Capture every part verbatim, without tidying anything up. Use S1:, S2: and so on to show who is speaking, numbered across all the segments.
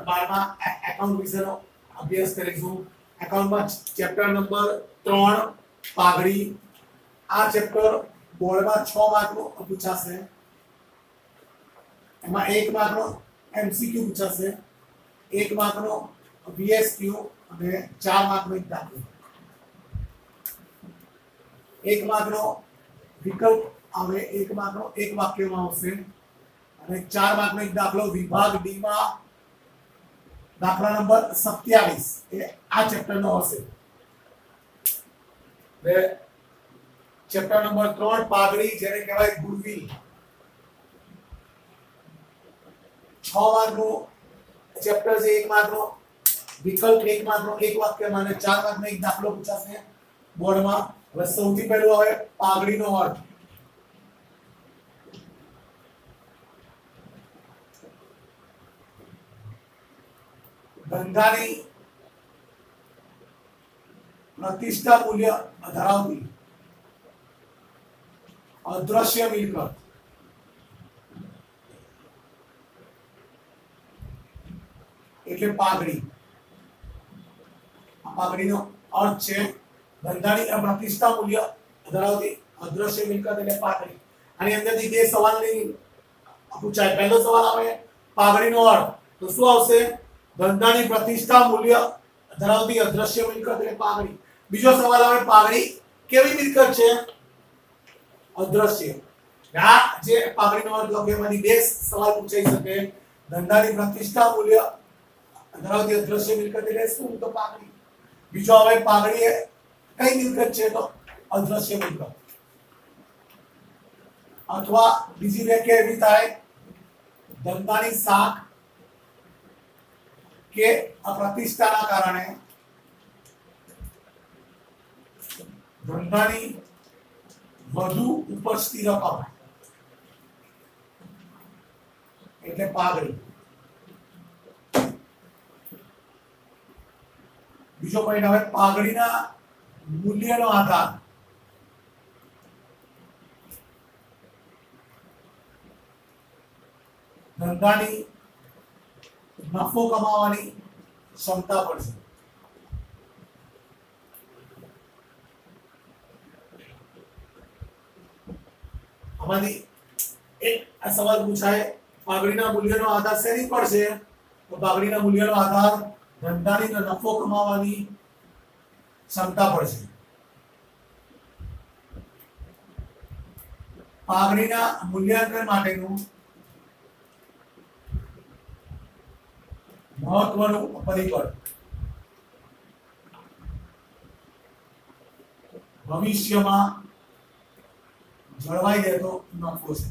S1: બારમાં એકાઉન્ટ વિશેનો અભ્યાસ કરીશું। એકાઉન્ટમાં ચેપ્ટર નંબર ત્રણ પાઘડી। આ ચેપ્ટર બોર્ડમાં છ માર્કનો પૂછાશે। એમાં એક માર્કનો એમસીક્યુ પૂછાશે, એક માર્કનો વીએસક્યુ અને ચાર માર્કનો એક દાખલો। एक मार्कनो विकल्प आवे, एक मार्कनो एक वाक्यमां आवशे અને चार मार्कनो एक दाखलो विभाग डी માં दाखला नंबर सत्यावीस એ આ ચેપ્ટર નો હશે। બે ચેપ્ટર નંબર ત્રણ પાઘડી જેને કહેવાય ગુડવિલ, छ मार्कનો ચેપ્ટર છે। एक मार्कનો विकल्प, एक मार्कनो एक वाक्यमां અને चार मार्कनो एक दाखलो પૂછાશે બોર્ડમાં। હવે સૌથી પહેલું આવે પાઘડીનો અર્થ। ધંધાની પ્રતિષ્ઠા મૂલ્ય ધરાવતી અદ્રશ્ય મિલકત એટલે પાઘડી। આ પાઘડીનો અર્થ છે ધંધાની પ્રતિષ્ઠા મૂલ્ય ધરાવતી અદ્રશ્ય મિલકત એટલે પાઘડી। આની અંદરથી બે સવાલની પૂછાય। પહેલો સવાલ આવે પાઘડીનો અર્થ, તો શું આવશે? ધંધાની પ્રતિષ્ઠા મૂલ્ય ધરાવતી અદ્રશ્ય મિલકત એટલે પાઘડી। બીજો સવાલ આવે પાઘડી કેવી મિલકત છે? અદ્રશ્ય। આ જે પાઘડીનો અર્થ લખે એમાંથી બે સવાલ પૂછાઈ શકે। ધંધાની પ્રતિષ્ઠા મૂલ્ય ધરાવતી અદ્રશ્ય મિલકત એટલે શું? તો પાઘડી। બીજો આવે પાઘડી कई मिलकत है तो अदृश्य मिलकत। अथवा बीजी व्याख्या एवी थाय धंधानी साख के अप्रतिष्ठाना कारणे धंधानी વધુ ઉપજતી રકમ એટલે પાઘડી। બીજો પોઈન્ટ હવે પાઘડીના मूल्यનો आधार। धंधानी नफो कमावानी क्षमता पर छे। आमांथी एक आ सवाल पूछाय पाघडीना मूल्यनो आधार शेनी पर छे? तो पाघडीना मूल्यनो आधार धंधानी नफो कमावानी क्षमता पर छे। पाघडीना मूल्यांकन माटेनुं महत्वनुं परिबळ भविष्यमां जळवाई रहेतो नफो छे।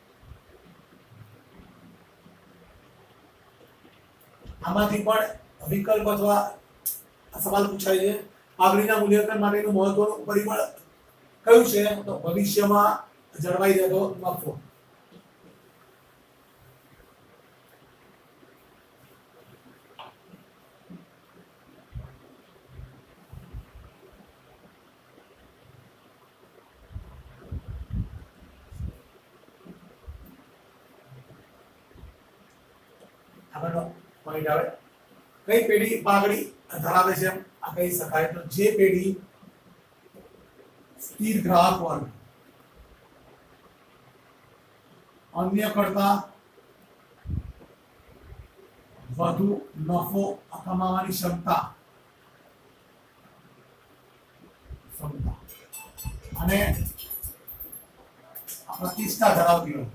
S1: आमांथी पण विकल्प अथवा सवाल पूछाय छे पाघडीना मूल्यांकन माटेनुं महत्वनुं परिबळ कयुं छे? तो भविष्यमां जळवाई रहेतो नफो। આગળનો પોઈન્ટ આવે કઈ પેઢી પાઘડી ધરાવે છે? आ कही शकाय तो जे पेढ़ी स्थिर ग्राहक वर्ग अन्य करता વધુ નફો કમાવાની ક્ષમતા ક્ષમતા અને પ્રતિષ્ઠા ધરાવતી હોય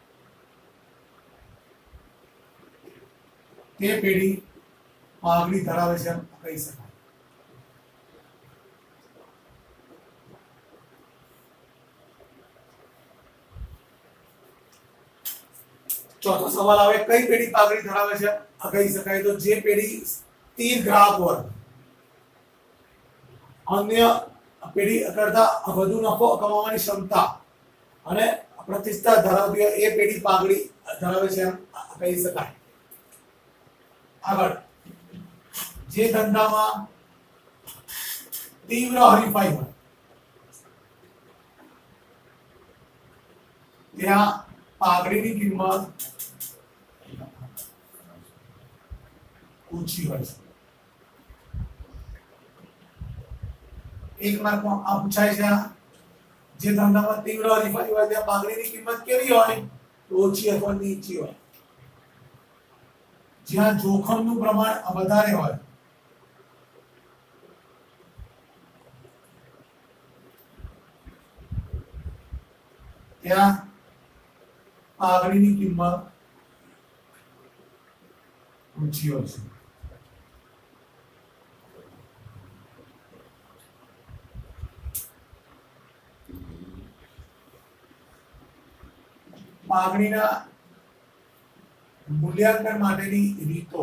S1: તે પેઢી પાઘડી ધરાવે છે કહી શકાય। चौथो सवाल आवे कई पेढ़ी पाघडी धरावे छे? कही शकाय तो जे पेढ़ी स्थिर ग्राहक वर्ग अन्य पेढ़ी करता વધુ નફો કમાવાની ક્ષમતા અને પ્રતિષ્ઠા ધરાવતી હોય એ પેઢી પાઘડી ધરાવે છે કહી શકાય। આગળ જે ધંધામાં तीव्र हरीफाई હોય ત્યાં પાઘડીની કિંમત ઓછી હોય છે। એક માર્કમાં આ પૂછાય છે, જે ધંધામાં તીવ્ર હરીફાઈ હોય ત્યાં પાઘડીની કિંમત કેવી હોય? ઓછી અથવા નીચી હોય। જ્યાં જોખમનું પ્રમાણ વધારે હોય ત્યાં પાઘડીની કિંમત ઊંચી હોય છે। પાઘડીના મૂલ્યાંકન માટેની રીતો।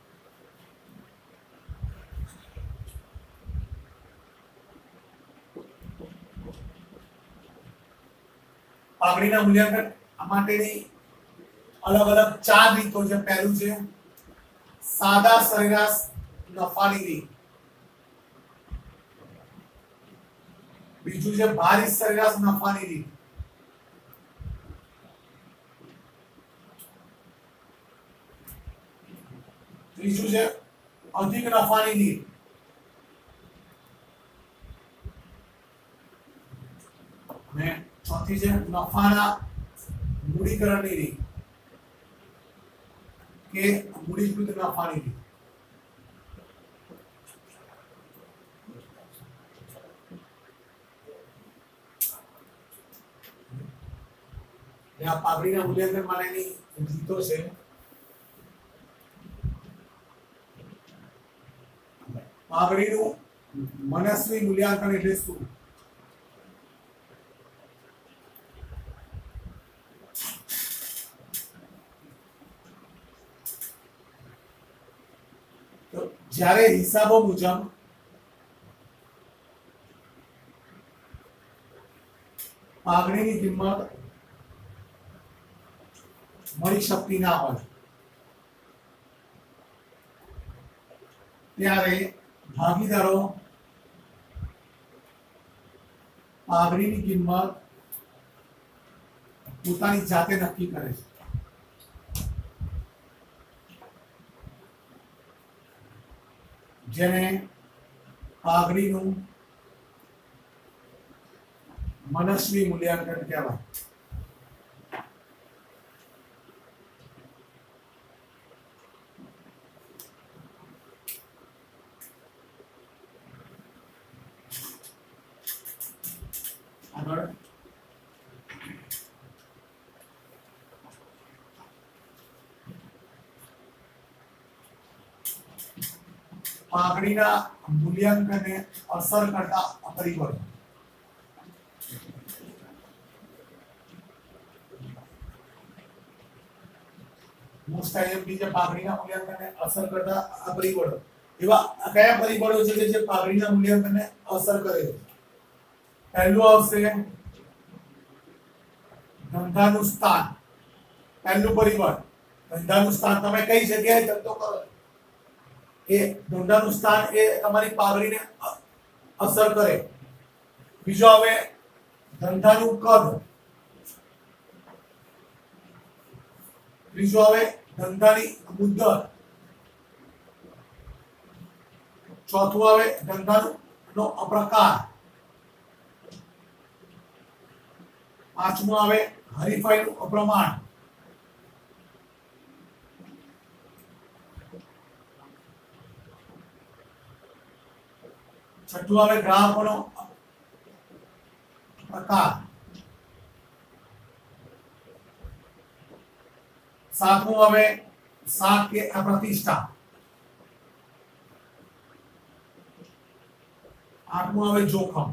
S1: પાઘડીના મૂલ્યાંકન માટેની અલગ અલગ ચાર રીતો છે। પહેલું છે સાદા સરેરાશ નફાની રીત, બીજું છે ભારિત સરેરાશ નફાની રીત, ત્રીજું છે અધિક નફાની રીત, અને ચોથી છે નફાના મૂડીકરણની રીત કે મૂડીકૃત નફાની રીત। આ પાઘડીના મૂલ્યાંકન માટેની રીતો છે। પાઘડીનું મનસ્વી મૂલ્યાંકન એટલે શું? તો જ્યારે હિસાબો મુજબ પાઘડીની કિંમત મળી શકતી ના હોય ત્યારે ભાગીદારો પાઘડીની કિંમત પોતાની જાતે નક્કી કરે છે। જેને પાઘડીનું મનસ્વી મૂલ્યાંકન કહેવાય। આગળ પાઘડીના મૂલ્યાંકનને અસર કરતા પરિબળો। મોસ્ટ આઈએમપી જે પાઘડીના મૂલ્યાંકનને અસર કરતા પરિબળો, એવા કયા પરિબળો છે કે જે પાઘડીના મૂલ્યાંકનને અસર કરે છે? પહેલું આવશે ધંધાનું સ્થાન। પહેલું પરિબળ ધંધાનું સ્થાન, તમે કઈ જગ્યાએ ધંધો કરો એ ધંધાનું સ્થાન એ તમારી પાઘડીને અસર કરે। બીજો આવે ધંધાનું કદ, ત્રીજો આવે ધંધાની મુદ્દત, ચોથું આવે ધંધાનો પ્રકાર, પાંચમું આવે હરીફાઈનું પ્રમાણ, છઠ્ઠું આવે ગ્રાહકોનો પ્રકાર, સાતમું આવે સાત કે પ્રતિષ્ઠા, આઠમું આવે જોખમ।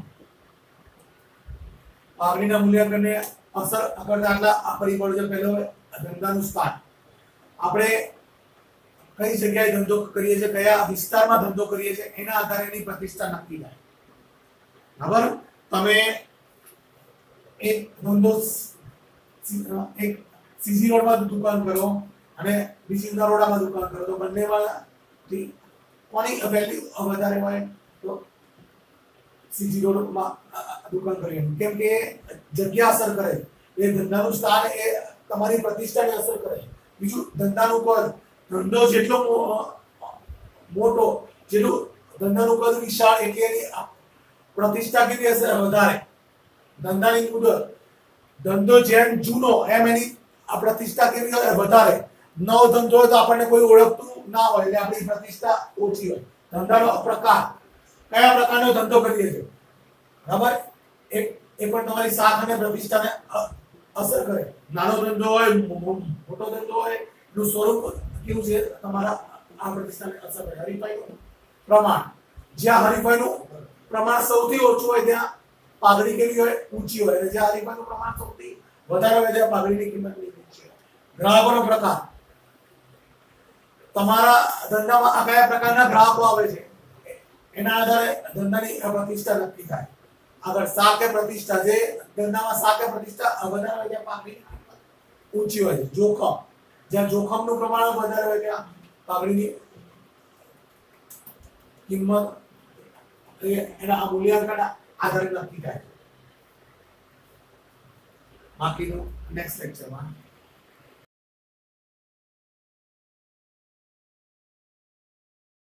S1: પાઘડીના મૂલ્યાંકનને અસર કરતા આટલા આ પરિબળો છે। પહેલો ધંધાનું સ્થાન, આપણે કઈ જગ્યાએ ધંધો કરીએ છીએ, કયા વિસ્તારમાં ધંધો કરીએ છીએ એના આધારે એની પ્રતિષ્ઠા નક્કી થાય। બરાબર, તમે એક ધંધો એક સીસી રોડમાં દુકાન કરો અને બીજી નરોડામાં દુકાન કરો તો બંનેમાં કોની વેલ્યુ વધારે હોય? તો સીસી રોડમાં દુકાન કરીએ, કેમ કે જગ્યા અસર કરે, એ ધંધાનું સ્થાન એ તમારી પ્રતિષ્ઠાને અસર કરે। બીજું ધંધાનું કદ, ધંધો જેટલો મોટો, જેનું ધંધાનું કદ વિશાળ એટલે એની પ્રતિષ્ઠા કેવી હશે? વધારે. ધંધાની મુદત, ધંધો જેમ જૂનો એમ એની આ પ્રતિષ્ઠા કેવી હોય? વધારે. નવો ધંધો હોય તો આપણને કોઈ ઓળખતું ના હોય એટલે આપણી પ્રતિષ્ઠા ઓછી હોય. ધંધાનો પ્રકાર, કયા પ્રકારનો ધંધો કરીએ છીએ, બરાબર? એક એ પણ તમારી શાખ અને પ્રતિષ્ઠાને અસર કરે. નાનો ધંધો હોય, મોટો ધંધો હોય, એનું સ્વરૂપ કેવું છે તમારા આ પ્રતિષ્ઠાને અસર કરે. હરીફાઈનું પ્રમાણ, જ્યાં હરીફાઈનું પ્રમાણ સૌથી ઓછું હોય ત્યાં પાઘડી કેવી હોય? ઊંચી હોય. અને જ્યાં હરીફાઈનું પ્રમાણ સૌથી વધારે હોય ત્યાં પાઘડીની કિંમત નીચી હોય. ગ્રાહકોનો પ્રકાર, તમારા ધંધામાં આ કયા પ્રકારના ગ્રાહકો આવે છે એના આધારે ધંધાની પ્રતિષ્ઠા નક્કી થાય. આગળ શાકે પ્રતિષ્ઠા, જે ધંધામાં શાકે પ્રતિષ્ઠા વધારે હોય ત્યાં પાઘડીની કિંમત ઊંચી હોય છે. જોખમ, જ્યાં જોખમનું પ્રમાણ વધારે હોય ત્યાં પાઘડીની કિંમત એના મૂલ્યાંકન આધારે નક્કી થાય. બાકીનું નેક્સ્ટ લેક્ચરમાં